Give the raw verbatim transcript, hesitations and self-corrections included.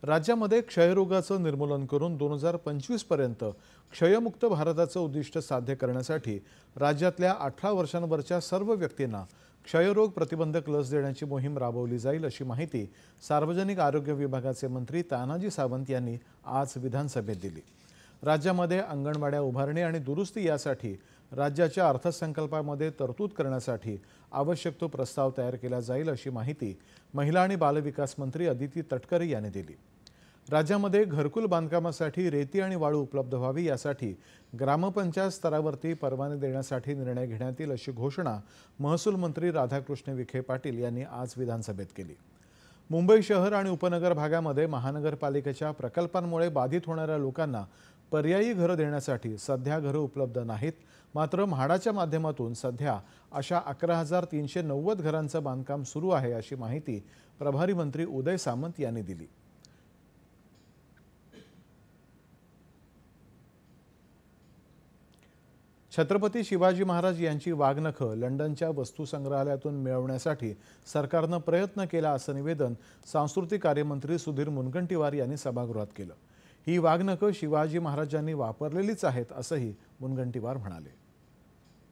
राज्यामध्ये क्षयरोगाचं निर्मूलन करून दोन हजार पंचवीस पर्यंत क्षयमुक्त भारताचं उद्दिष्ट साध्य करण्यासाठी राज्यातल्या अठरा वर्षांवरच्या सर्व व्यक्तींना क्षयरोग प्रतिबंधक लस देण्याची मोहीम राबवली जाईल अशी माहिती सार्वजनिक आरोग्य विभागाचे मंत्री तानाजी सावंत यांनी आज विधानसभेत दिली। राज्यामध्ये अंगणवाड्या उभारणी आणि दुरुस्ती यासाठी राज्याच्या अर्थसंकल्पामध्ये तरतूद करण्यासाठी आवश्यक तो प्रस्ताव तयार केला जाईल अशी माहिती महिला आणि बालविकास मंत्री अदिती तटकरे यांनी दिली। राज्यामध्ये घरकुल बांधकामासाठी रेती आणि वाळू उपलब्ध व्हावी यासाठी ग्रामपंचायत स्तरावरती परवाने देण्यासाठी निर्णय घेण्यात येईल अशी घोषणा महसूल मंत्री राधाकृष्ण विखे पाटील यांनी आज विधानसभेत केली। मुंबई शहर आणि उपनगर भागामध्ये महानगरपालिकेच्या प्रकल्पांमुळे बाधित होणाऱ्या लोकांना पर्यायी घरं देण्यासाठी सध्या घरं उपलब्ध नाहीत, मात्र म्हाडाच्या माध्यमातून सध्या अशा अकरा हजार तीनशे नव्वद घरांचं बांधकाम सुरू आहे अशी माहिती प्रभारी मंत्री उदय सामंत यांनी दिली। छत्रपती शिवाजी महाराज यांची वाघनखं लंडनच्या वस्तू संग्रहालयातून मिळवण्यासाठी सरकारनं प्रयत्न केला असं निवेदन सांस्कृतिक कार्यमंत्री सुधीर मुनगंटीवार यांनी सभागृहात केलं। ही वाघनखं शिवाजी महाराजांनी वापरलेलीच आहेत असंही मुनगंटीवार म्हणाले।